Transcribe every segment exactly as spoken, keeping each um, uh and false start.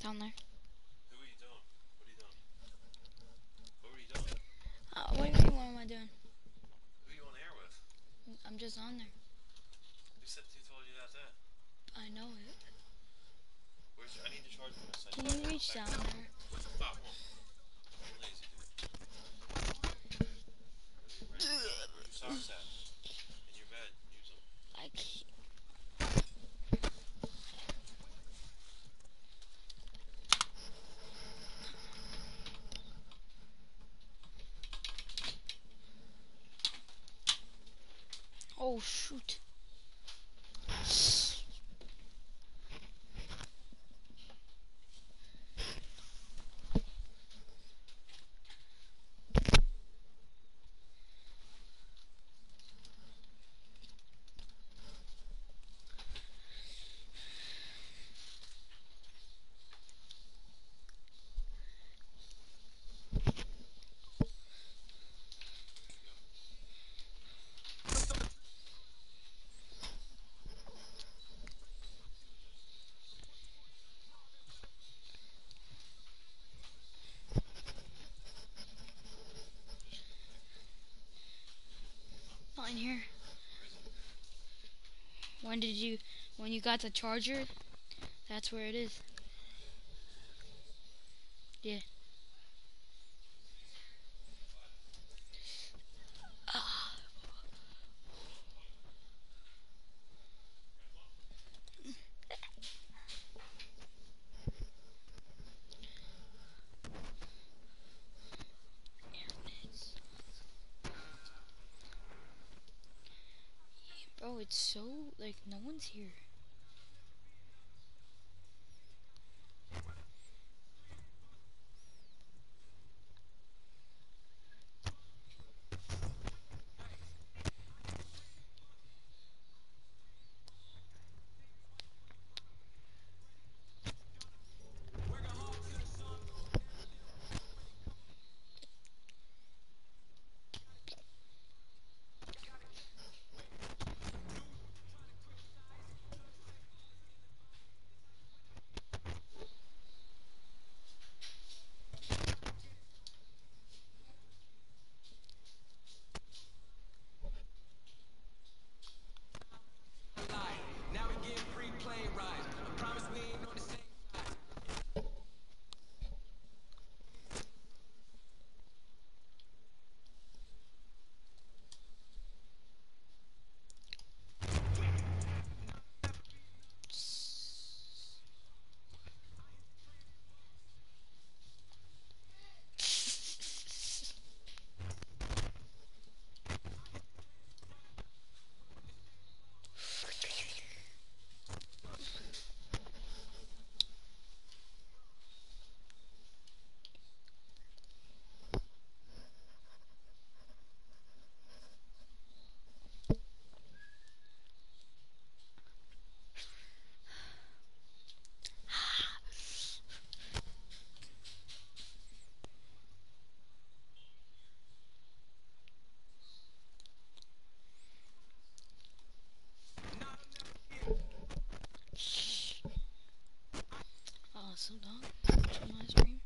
down there. Who are you doing? What are you doing? What were you doing? Uh, what do you mean, what am I doing? Who are you on air with? I'm just on there. Who said who told you that? That? I know it. Where's your, I need to charge for this. I Can need to you charge reach back down up. there? Stop one. Don't be lazy, dude. Where you ready? Where's your socks at? In your bed. Use them. I can't. Oh shoot. Not in here. Where is it? When did you, when you got the charger, that's where it is. Yeah. Ah. Bro, it's so, like, no one's here. Now we getting free plane rides. I promise we ain't on the same side. Awesome, dog. Watching my stream.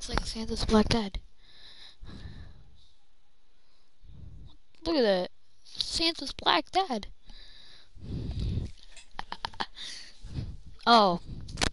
looks like Santa's Black Dad. Look at that. Santa's Black Dad. Oh.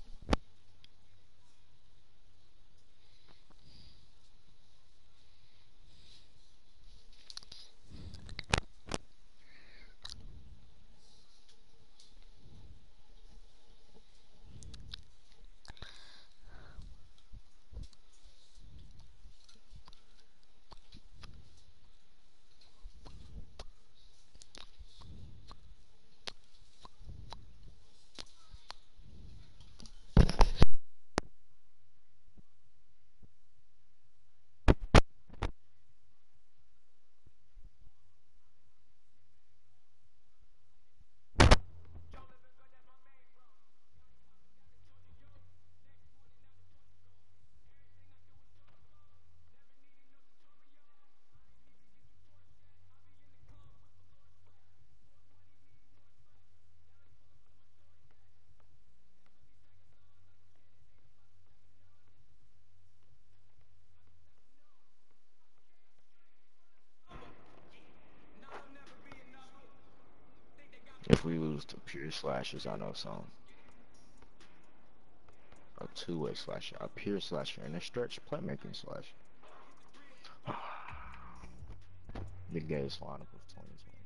If we lose to pure slashes, I know some. A two-way slasher, a pure slasher, and a stretch playmaking slasher. The gayest lineup of twenty twenty.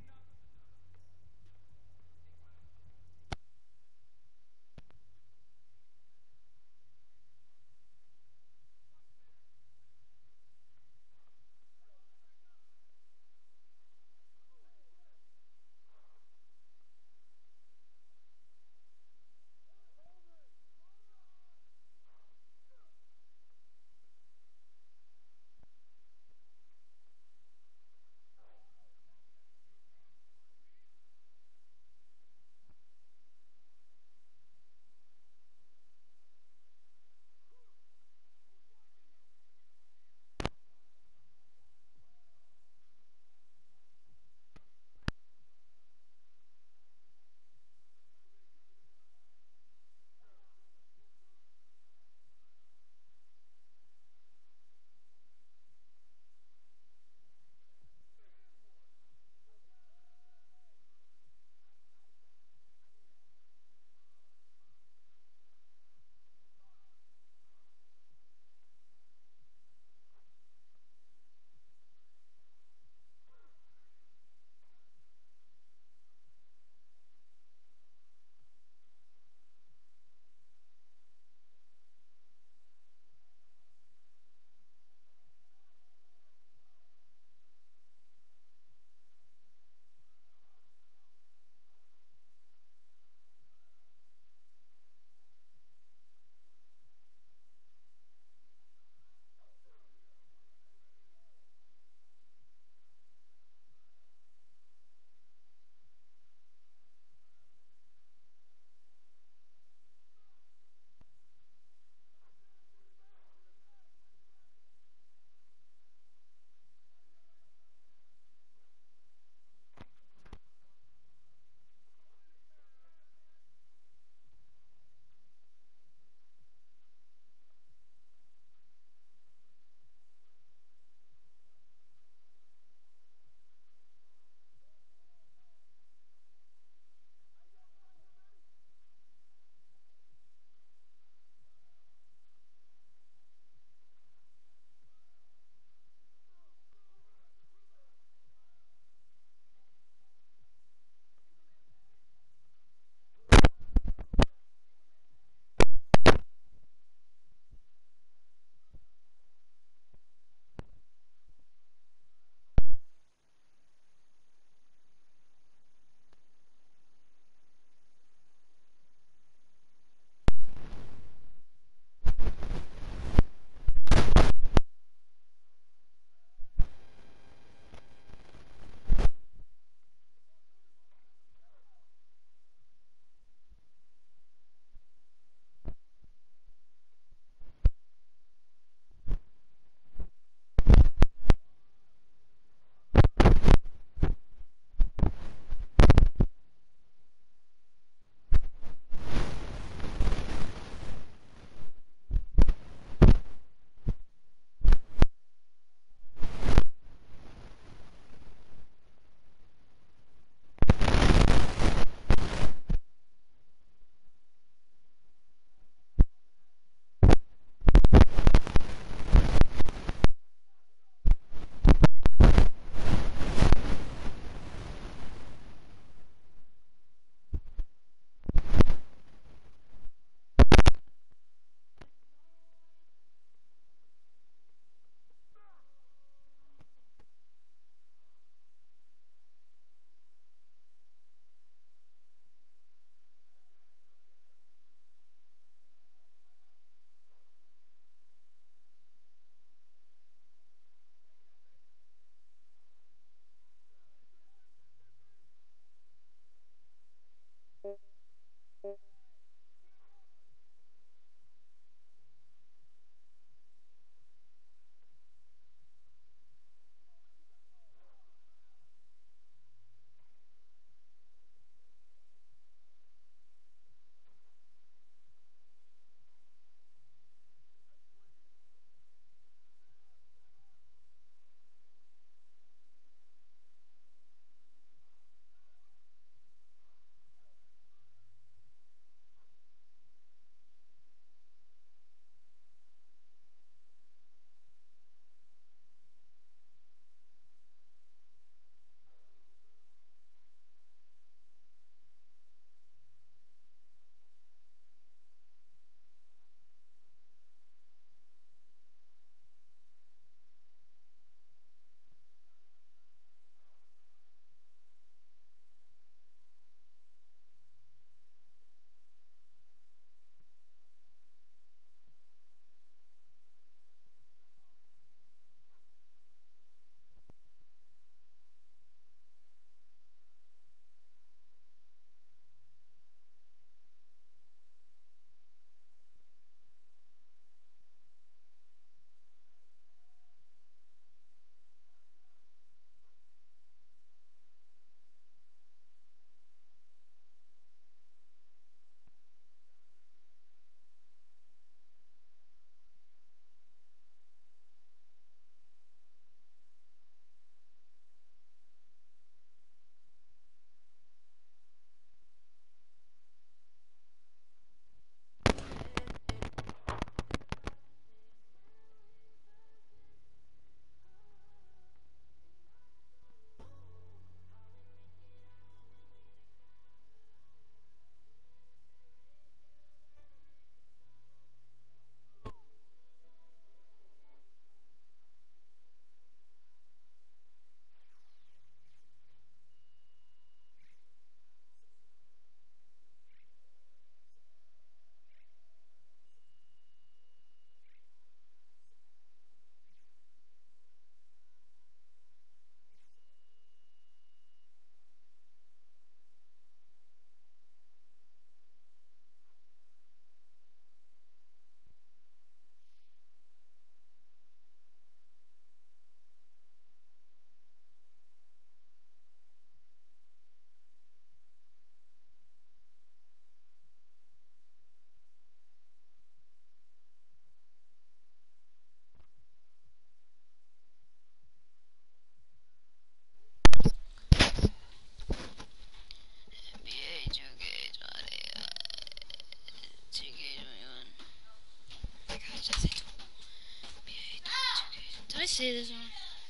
see this one.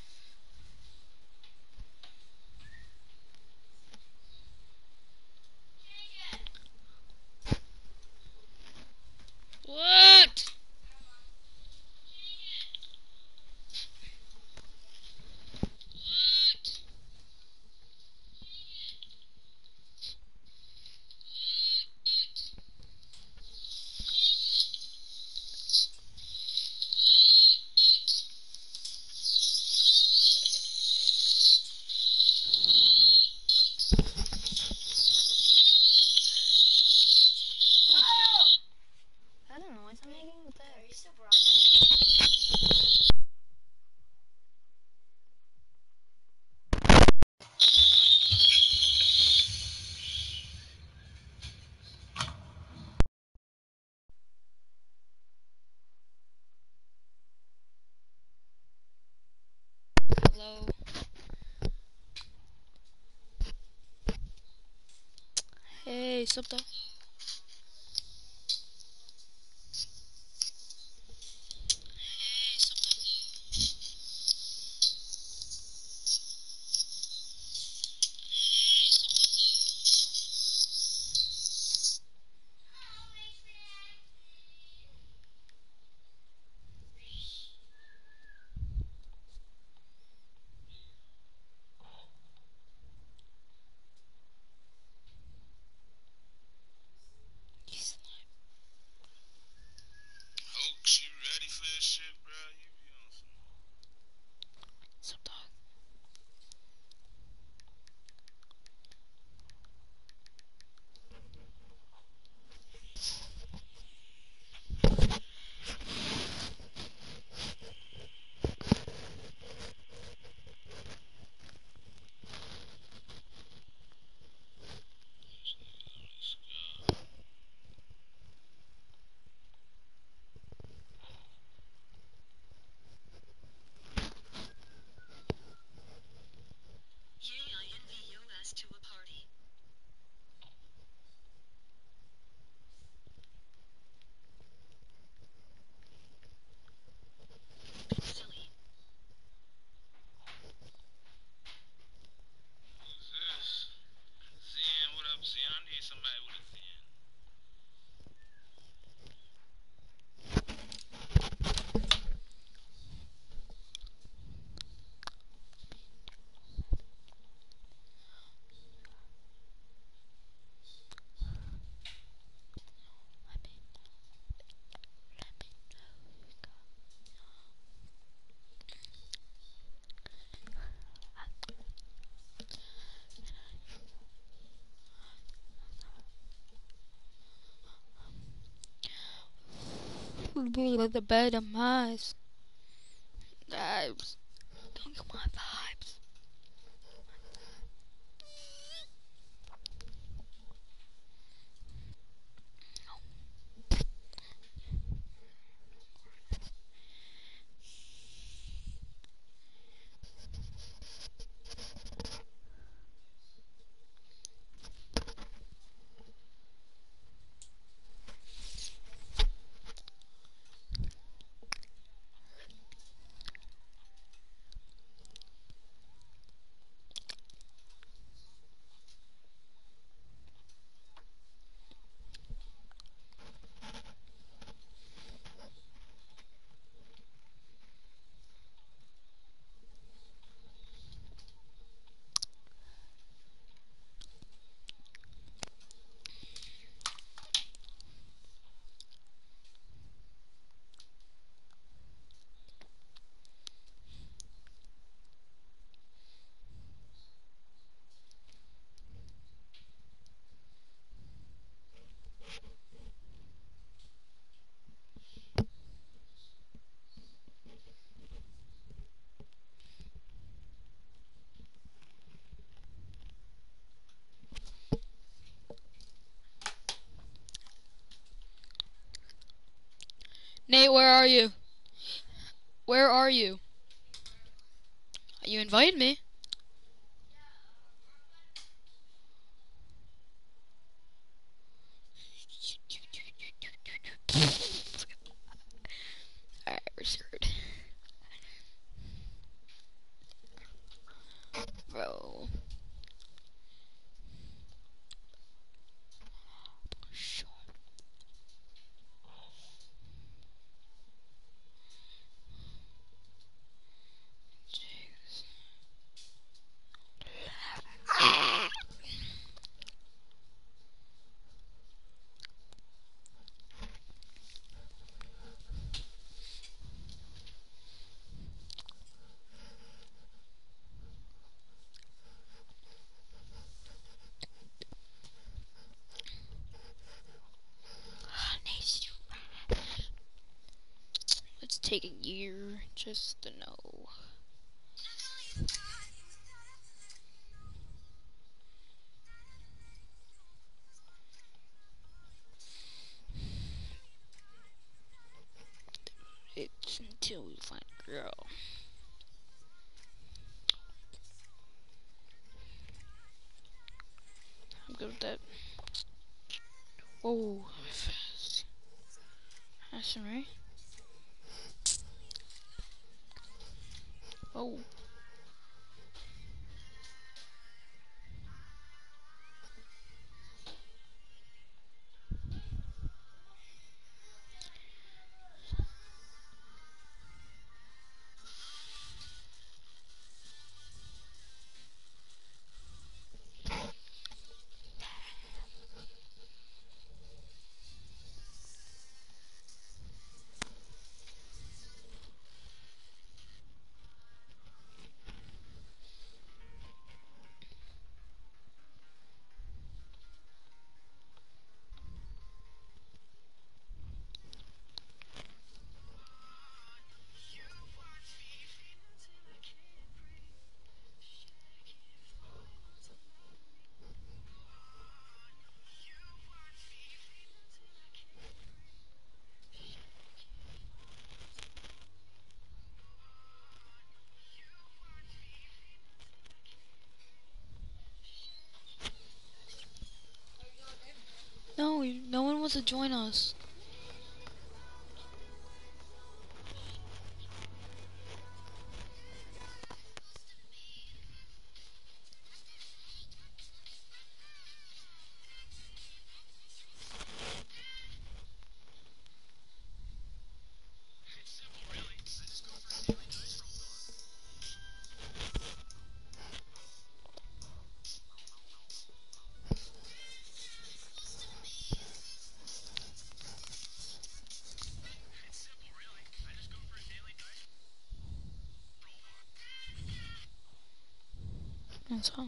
What? I don't know what I'm making with that. Are you still broken? Hello. Hey, sup though? Hoax, you ready for this shit, bro? You be on some. Sup dog? Yay, I envy U S to a party. Silly. Who's this? Zen, what up, Zen? I need somebody with a Zen. Let the bed of mice. Vibes. Don't get my vibes. Nate, where are you? Where are you? You invited me. Alright, we're screwed. take a year just to know. It's until we find a girl. I'm good with that. Whoa, fast. That's right. Oh. No, no one wants to join us. That's all.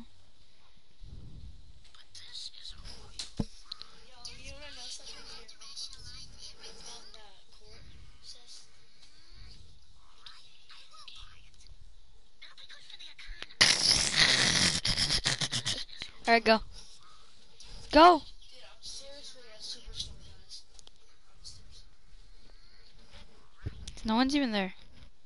Alright, go. Go! No one's even there.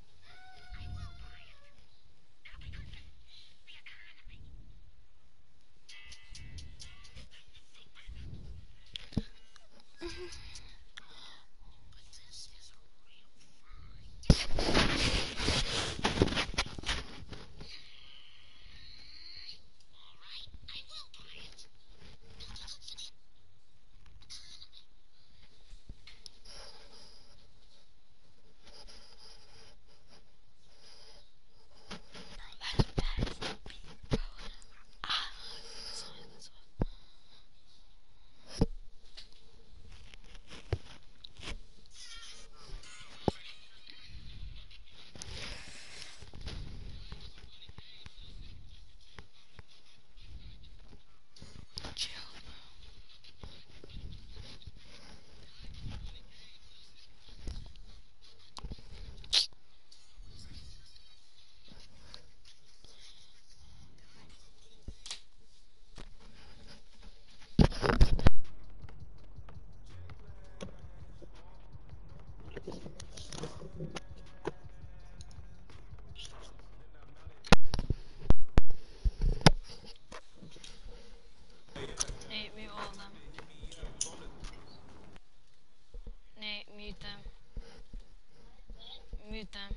Nate, mute all of them. Nate, mute them. Mute them.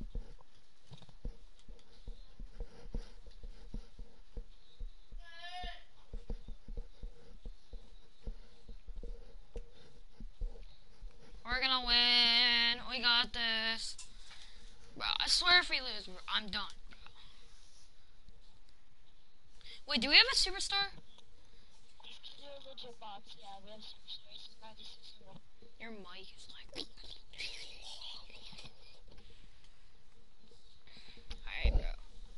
We're gonna win. We got this. Bro, I swear if we lose, bro, I'm done. Bro. Wait, do we have a superstar? Your mic is like... Alright, bro.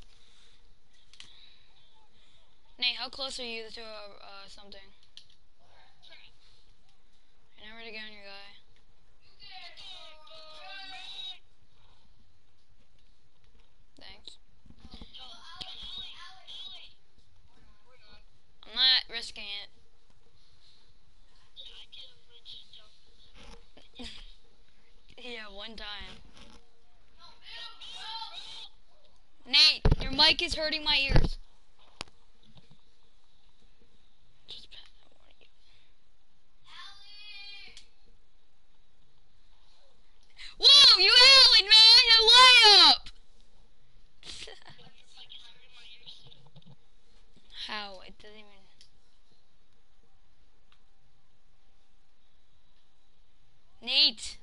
Nate, how close are you to uh, uh, something? You're never to get on your guy. one time. Nate, your mic is hurting my ears. Just pat that one of you. Whoa, you Allen, man! A layup! How? It doesn't even... Nate!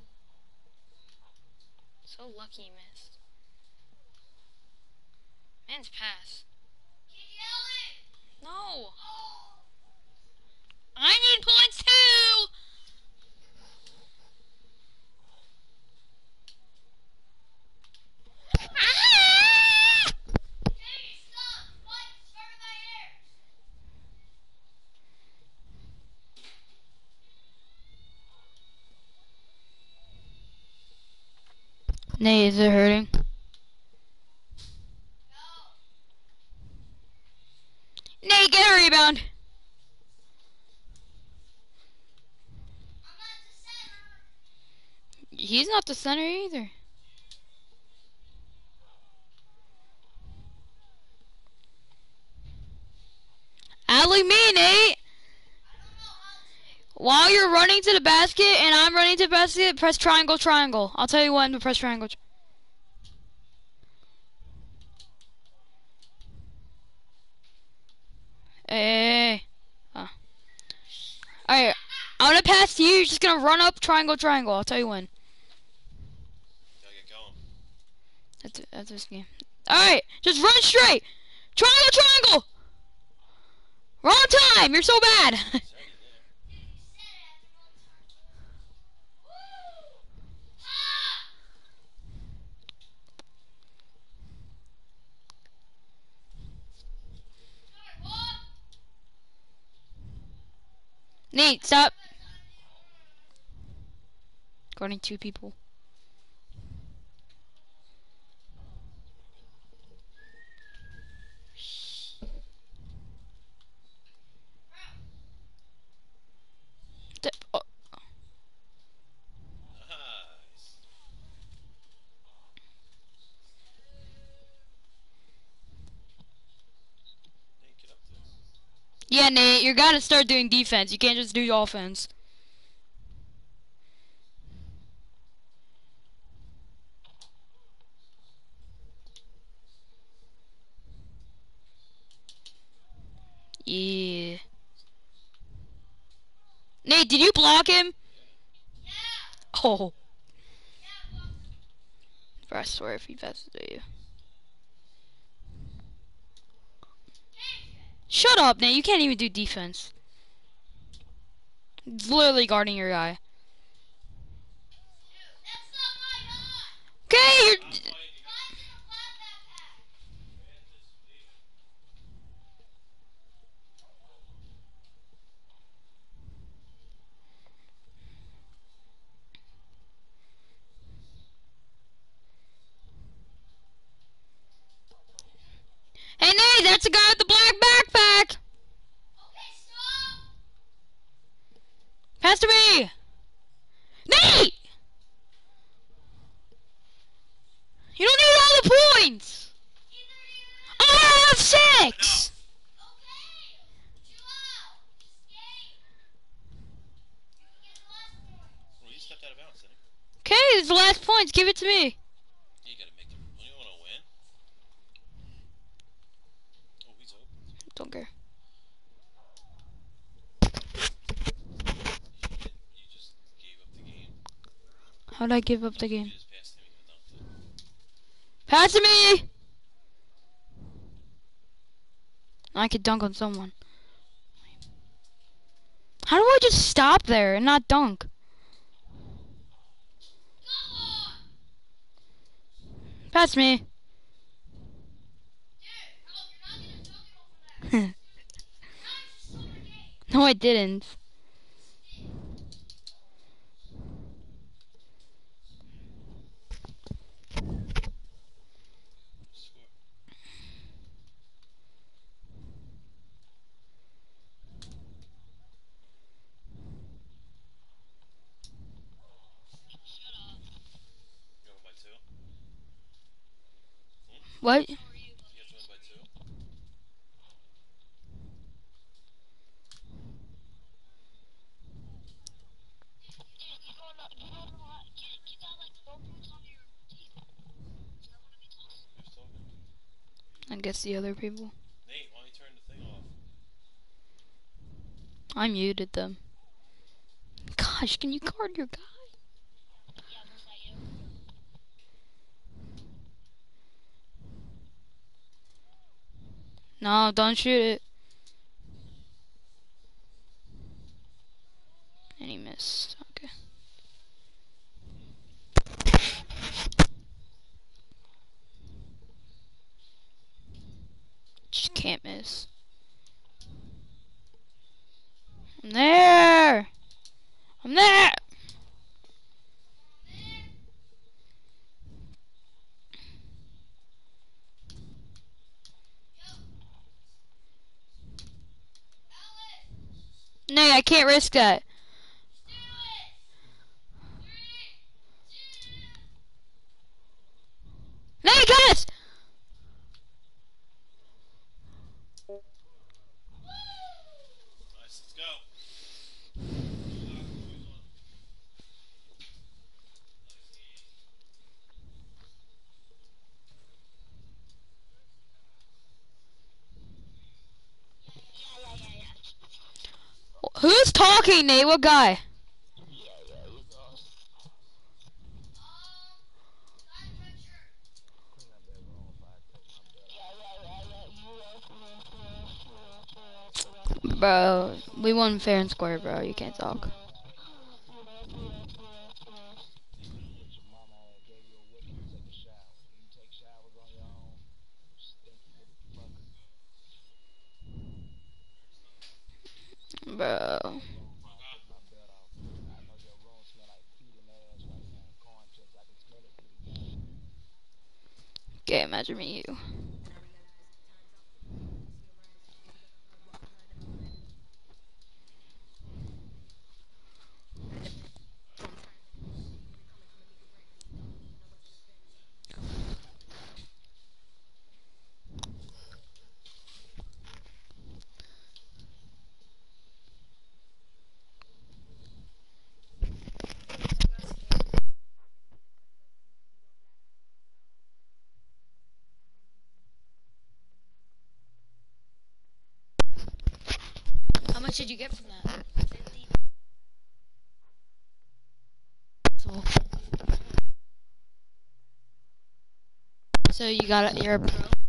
So lucky he missed. Man's pass. No! I need points too! Ah! Nate, is it hurting? Nate, get a rebound! He's not the center either. Alley me, Nate! While you're running to the basket and I'm running to the basket, press triangle, triangle. I'll tell you when to press triangle. Hey. Oh. Alright, I'm gonna pass to you. You're just gonna run up, triangle, triangle. I'll tell you when. Gotta get going. That's, that's this game. Alright, just run straight. Triangle, triangle! Wrong time! You're so bad! It's already there. Nate, stop. Guarding two people. D- oh. Nice. Nate, get up there. Yeah, Nate, you gotta start doing defense. You can't just do offense. Yeah. Nate, did you block him? Oh. Bro, I swear if he passes to you. Shut up, Nate. You can't even do defense. It's literally guarding your guy. Okay, you're... Hey, Nate, that's the guy with the black backpack. Pass to me. Nate! You don't need all the points. I have six. Well, you stepped out of bounds, didn't you? Okay, it's the last points. Give it to me. You gotta make them. Don't you wanna win? Oh, he's open. Don't care. You, didn't, you just gave up the game. How'd I give up the You game? just passed him and dunked it. Pass to me. I could dunk on someone. How do I just stop there and not dunk? Pass me. No, I didn't. Score. What? You have to win by two. Who's talking? I guess the other people. Nate, why don't you turn the thing off? I muted them. Gosh, can you guard your guy? No, don't shoot it. And he missed. Okay. Just can't miss. I'm there. I'm there. Nay, I can't risk that. Nay, guys! Nice, let's go. Who's talking, Nate? What guy? Bro, we won fair and square, bro. You can't talk. Bro. Okay, imagine me, you. How much did you get from that? So, so you got it. You're a pro.